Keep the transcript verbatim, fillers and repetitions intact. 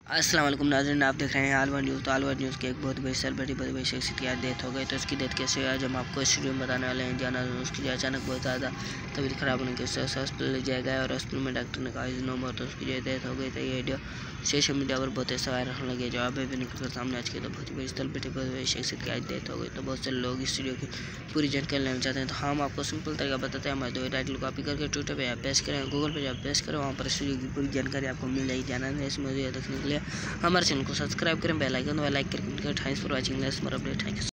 अस्सलाम वालेकुम नाज़रीन, आप देख रहे हैं आलवर न्यूज़। तो आलवर न्यूज़ के एक बहुत बड़ी सेलिब्रिटी बहुत बड़ी शख्सियत की आज डेथ हो गई। तो उसकी डेथ कैसे हुई आज हम आपको इस वीडियो में बताने वाले हैं। जाना उसकी जो अचानक बहुत ज़्यादा तबीयत खराब होने के वजह से हॉस्पिटल ले जाया गया और हॉस्पिटल में डॉक्टर ने कहा नो मोर, तो उसकी जो डेथ हो गई। तो ये वीडियो सोशल मीडिया पर बहुत ऐसा वायरल होने लगे, जो अभी भी निकल कर सामने आज के। तो बहुत बड़ी सेलिब्रिटी बहुत बड़ी शख्सियत की आज डेथ हो गई। तो बहुत सारे लोग इस वीडियो की पूरी जानकारी लेना चाहते हैं, तो हम आपको सिंपल तरीका बताते हैं। हमारे दो टाइटल कॉपी करके ट्विटर पर पेश करें, गूगल पर जब पेश करें, वहाँ पर इस वीडियो की पूरी जानकारी आपको मिल जाएगी। जाना है इसमें देखने के लिए हमारे चैनल को सब्सक्राइब करें, बेल आइकन वाला लाइक करें। Thanks for watching, let's more update. Thank you.